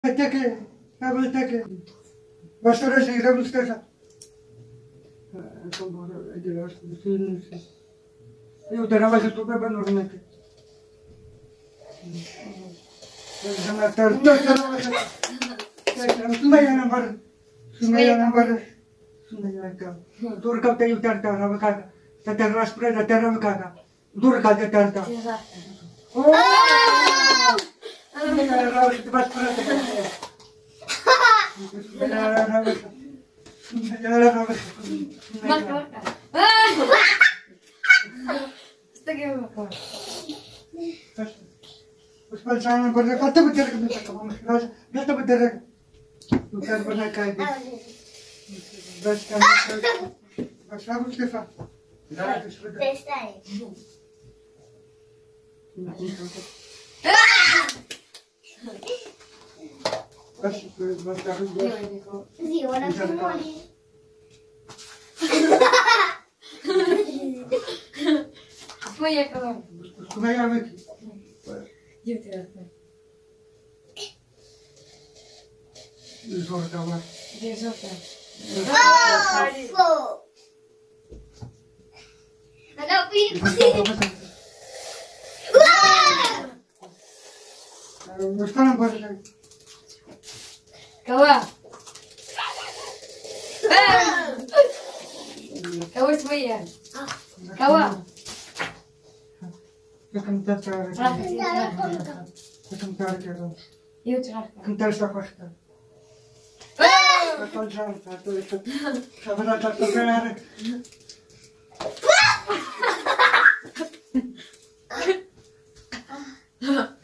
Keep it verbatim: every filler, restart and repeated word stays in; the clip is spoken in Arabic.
تكي قبل تكي بس أنا شيء قبل استشهد أكون بقول أجلس بسين يو ترى ما شفت بقى بنورنك أنا ترى ترى ما شفت سمية نمبر سمية نمبر سمية كا دور كم تيجي ترى ترى ما كذا ترى راس برا ترى ما كذا دور كذا ترى ترى أنا راس بس برا ترى بس بس أنا بقول لك أنت بتدرك من الكلام خلاص لا تبدرك وكان بنا كايدي بس كان بس أنا مش كيف لا تشرد بس بس كان زي ولا كمولي شوية كمان ما يعمل جبت راسك الزور كمان دي زوجة أنا في مش كان بقول كوا كوا شوية كوا كم تذكر كم تذكر يوتيوب كم تذكر وقتها كل شيء تعطيه خبرة تعطيه Ah!